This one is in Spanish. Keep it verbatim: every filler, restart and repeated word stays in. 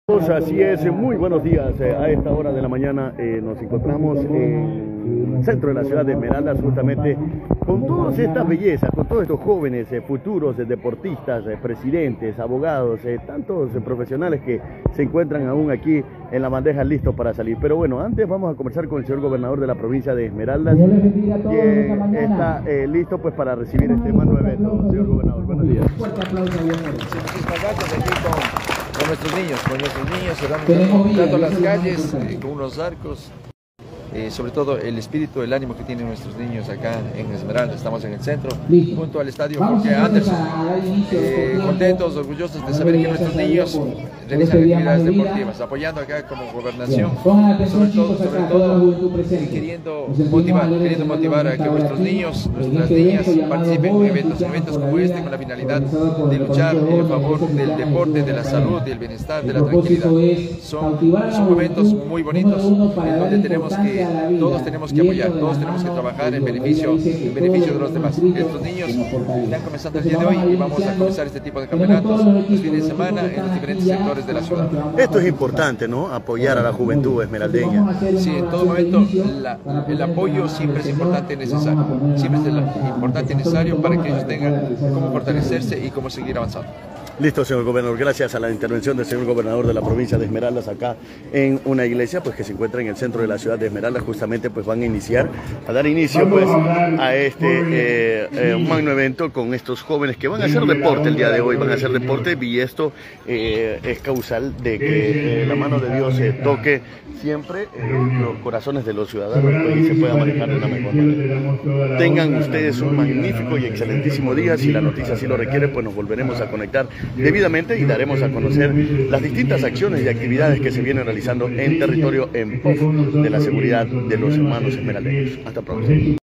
Así es, muy buenos días. A esta hora de la mañana eh, nos encontramos en el centro de la ciudad de Esmeraldas, justamente con todas estas bellezas, con todos estos jóvenes eh, futuros eh, deportistas, eh, presidentes, abogados, eh, tantos eh, profesionales que se encuentran aún aquí en la bandeja listos para salir. Pero bueno, antes vamos a conversar con el señor gobernador de la provincia de Esmeraldas, que está eh, listo pues para recibir este magno evento. Señor gobernador, buenos días. Muchísimas gracias. Aquí con con nuestros niños, con nuestros niños, cerramos dando las calles eh, con unos arcos, eh, sobre todo el espíritu, el ánimo que tienen nuestros niños acá en Esmeralda. Estamos en el centro, junto al estadio Jorge Anderson, eh, contentos, orgullosos de saber que nuestros niños realizan actividades deportivas, apoyando acá como gobernación, sobre todo, sobre todo eh, queriendo motivar, queriendo motivar a que nuestros niños, nuestras niñas participen en eventos, eventos como este, con la finalidad de luchar en favor del deporte, de la salud, del bienestar, de la tranquilidad. Son, son momentos muy bonitos en donde tenemos que, todos tenemos que apoyar, todos tenemos que trabajar en beneficio, en beneficio de los demás. Estos niños están comenzando el día de hoy y vamos a comenzar este tipo de campeonatos los fines de semana en los diferentes sectores de la ciudad. Esto es importante, ¿no? Apoyar a la juventud esmeraldeña. Sí, en todo momento la, el apoyo siempre es importante y necesario. Siempre es importante y necesario para que ellos tengan cómo fortalecerse y cómo seguir avanzando. Listo, señor gobernador. Gracias a la intervención del señor gobernador de la provincia de Esmeraldas acá en una iglesia pues que se encuentra en el centro de la ciudad de Esmeraldas. Justamente pues van a iniciar, a dar inicio pues a este eh, eh, magno evento con estos jóvenes que van a hacer deporte el día de hoy, van a hacer deporte y esto eh, es causal de que eh, la mano de Dios se eh, toque siempre eh, los corazones de los ciudadanos pues, y se pueda manejar de una mejor manera. Tengan ustedes un magnífico y excelentísimo día. Si la noticia así lo requiere, pues nos volveremos a conectar debidamente y daremos a conocer las distintas acciones y actividades que se vienen realizando en territorio en pos de la seguridad de los hermanos esmeraldeños. Hasta pronto.